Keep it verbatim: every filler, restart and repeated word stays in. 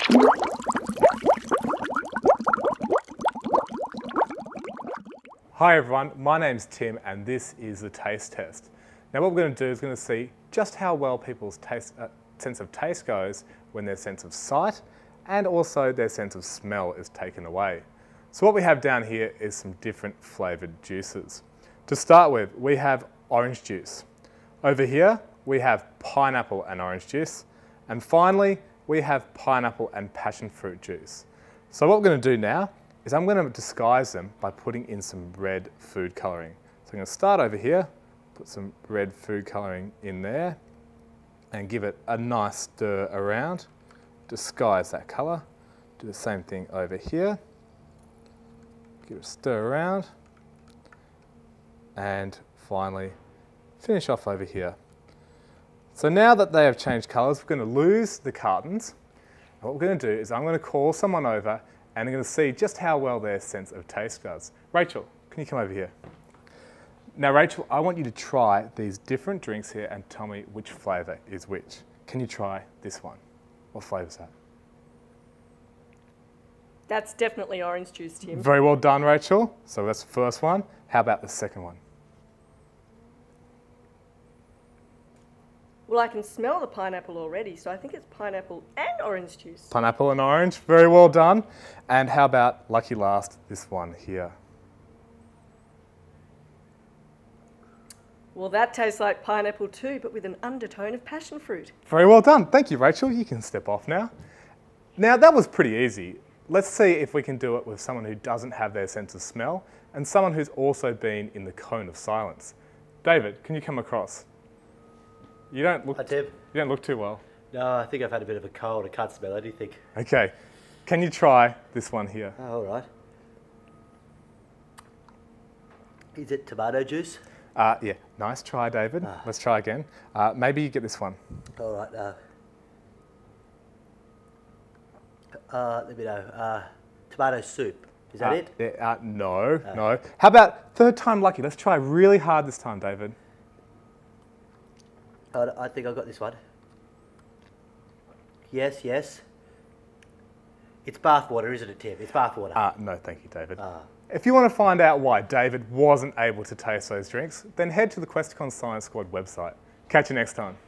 Hi everyone, my name's Tim and this is the taste test. Now what we're going to do is going to see just how well people's taste, uh, sense of taste goes when their sense of sight and also their sense of smell is taken away. So what we have down here is some different flavoured juices. To start with, we have orange juice. Over here, we have pineapple and orange juice. And finally, we have pineapple and passion fruit juice. So what we're going to do now is I'm going to disguise them by putting in some red food colouring. So I'm going to start over here, put some red food colouring in there and give it a nice stir around, disguise that colour. Do the same thing over here, give it a stir around and finally finish off over here. So now that they have changed colours, we're going to lose the cartons. And what we're going to do is I'm going to call someone over and I'm going to see just how well their sense of taste goes. Rachel, can you come over here? Now Rachel, I want you to try these different drinks here and tell me which flavour is which. Can you try this one? What flavour is that? That's definitely orange juice, Tim. Very well done, Rachel. So that's the first one. How about the second one? Well, I can smell the pineapple already, so I think it's pineapple and orange juice. Pineapple and orange, very well done. And how about, lucky last, this one here? Well, that tastes like pineapple too, but with an undertone of passion fruit. Very well done. Thank you, Rachel. You can step off now. Now, that was pretty easy. Let's see if we can do it with someone who doesn't have their sense of smell and someone who's also been in the cone of silence. David, can you come across? You don't look. Hi, Tim. You don't look too well. No, I think I've had a bit of a cold. I can't smell anything. Okay. Can you try this one here? Oh, all right. Is it tomato juice? Uh, yeah. Nice try, David. Ah. Let's try again. Uh, maybe you get this one. All right. Uh, uh, let me know. Uh, tomato soup. Is that uh, it? Yeah, uh, no, Ah. no. How about third time lucky? Let's try really hard this time, David. Oh, I think I got this one. Yes, yes. It's bath water, isn't it, Tim? It's bath water. Uh, no, thank you, David. Ah. If you want to find out why David wasn't able to taste those drinks, then head to the Questacon Science Squad website. Catch you next time.